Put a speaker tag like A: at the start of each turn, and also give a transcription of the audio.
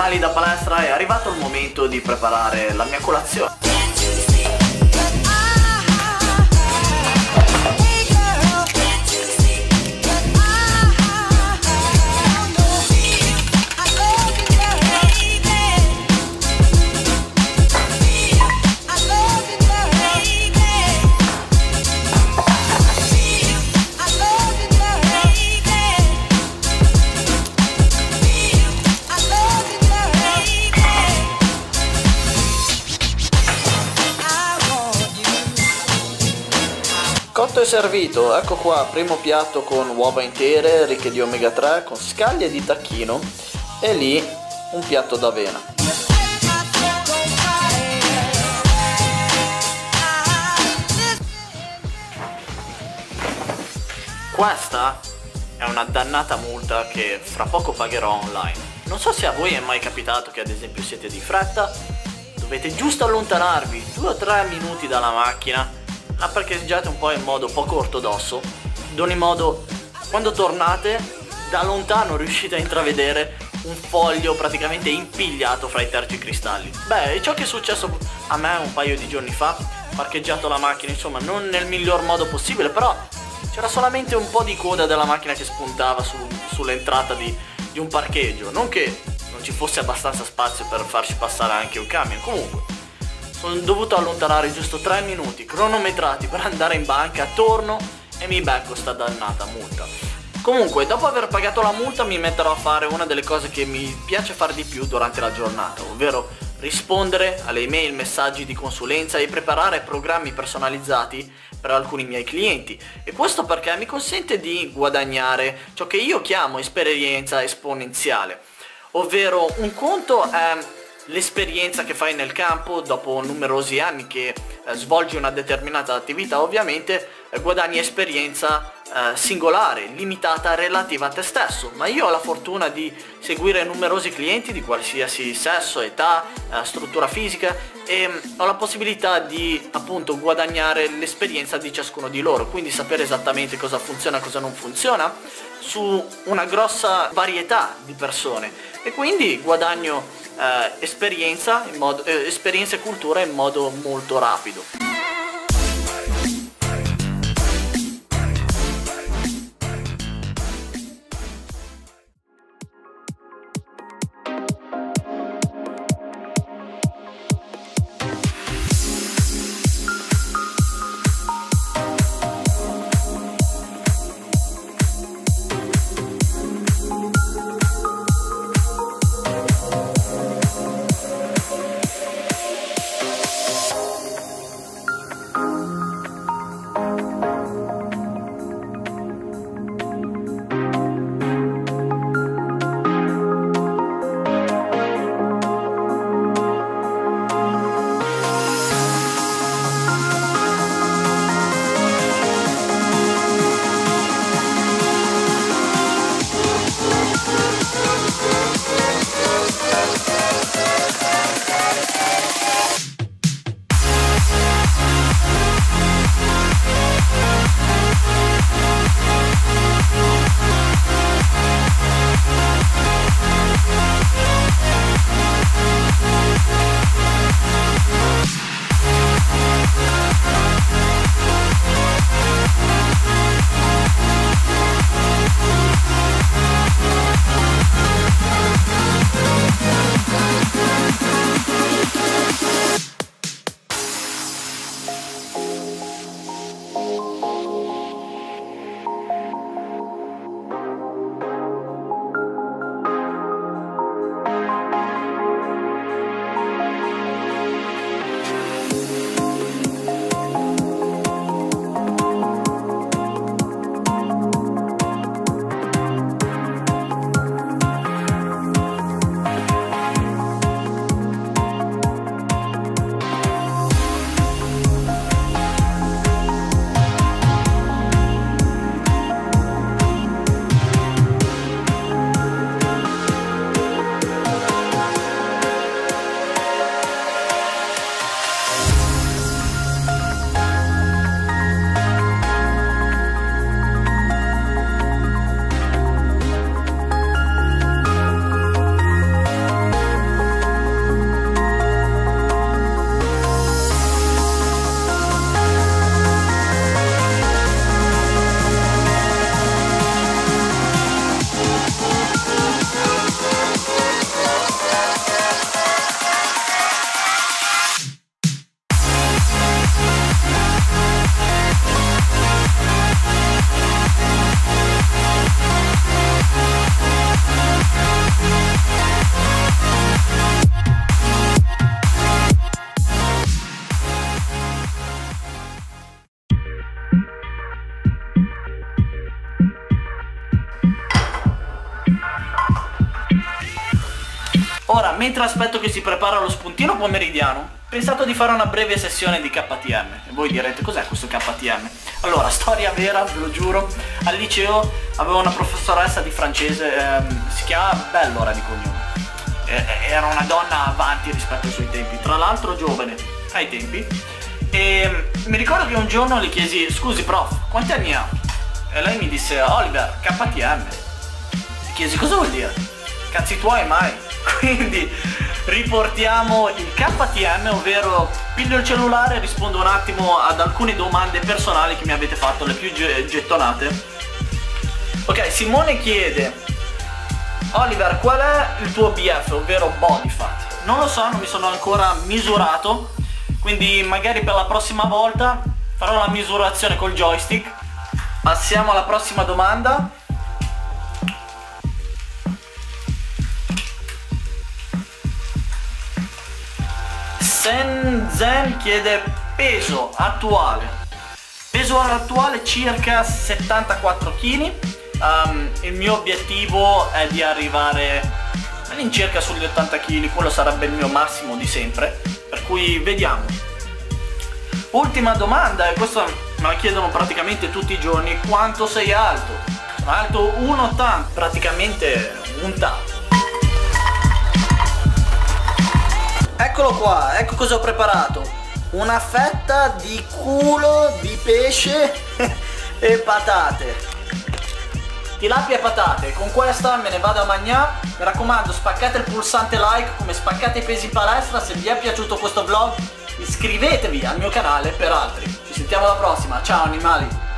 A: canali da palestra, è arrivato il momento di preparare la mia colazione. Cotto e servito, ecco qua, primo piatto con uova intere ricche di omega 3 con scaglie di tacchino e lì un piatto d'avena. Questa è una dannata multa che fra poco pagherò online. Non so se a voi è mai capitato che ad esempio siete di fretta, dovete giusto allontanarvi 2 o 3 minuti dalla macchina, la parcheggiate un po' in modo poco ortodosso. Ad ogni modo, quando tornate, da lontano riuscite a intravedere un foglio praticamente impigliato fra i tergicristalli. Beh, è ciò che è successo a me un paio di giorni fa. Ho parcheggiato la macchina, insomma, non nel miglior modo possibile, però c'era solamente un po' di coda della macchina che spuntava sull'entrata di un parcheggio. Non che non ci fosse abbastanza spazio per farci passare anche un camion, comunque. Sono dovuto allontanare giusto 3 minuti cronometrati per andare in banca, torno e mi becco sta dannata multa. Comunque, dopo aver pagato la multa mi metterò a fare una delle cose che mi piace fare di più durante la giornata, ovvero rispondere alle email, messaggi di consulenza e preparare programmi personalizzati per alcuni miei clienti. E questo perché mi consente di guadagnare ciò che io chiamo esperienza esponenziale, ovvero un conto è l'esperienza che fai nel campo dopo numerosi anni che svolgi una determinata attività. Ovviamente guadagni esperienza singolare, limitata, relativa a te stesso, ma io ho la fortuna di seguire numerosi clienti di qualsiasi sesso, età, struttura fisica e ho la possibilità di appunto guadagnare l'esperienza di ciascuno di loro, quindi sapere esattamente cosa funziona e cosa non funziona su una grossa varietà di persone e quindi guadagno esperienza e cultura in modo molto rapido. Ora, mentre aspetto che si prepara lo spuntino pomeridiano, ho pensato di fare una breve sessione di KTM. E voi direte, cos'è questo KTM? Allora, storia vera, ve lo giuro. Al liceo avevo una professoressa di francese, si chiamava Bellora di cognome. Era una donna avanti rispetto ai suoi tempi, tra l'altro giovane ai tempi. E mi ricordo che un giorno le chiesi, scusi prof, quanti anni ha? E lei mi disse, Oliver, KTM. E chiesi, cosa vuol dire? Cazzi tuoi mai. Quindi riportiamo il KTM, ovvero piglio il cellulare e rispondo un attimo ad alcune domande personali che mi avete fatto, le più gettonate. Ok, Simone chiede, Oliver, qual è il tuo BF, ovvero body fat? Non lo so, non mi sono ancora misurato, quindi magari per la prossima volta farò la misurazione col joystick. Passiamo alla prossima domanda. Senzen chiede peso attuale. Peso attuale circa 74 kg. Il mio obiettivo è di arrivare all'incirca sugli 80 kg, quello sarebbe il mio massimo di sempre, per cui vediamo. Ultima domanda, e questa me la chiedono praticamente tutti i giorni, quanto sei alto? Sono alto 1,80, praticamente un tappo. Eccolo qua, ecco cosa ho preparato. Una fetta di culo di pesce e patate. Tilapia e patate, con questa me ne vado a mangiare. Mi raccomando, spaccate il pulsante like come spaccate i pesi in palestra. Se vi è piaciuto questo vlog iscrivetevi al mio canale per altri. Ci sentiamo alla prossima, ciao animali.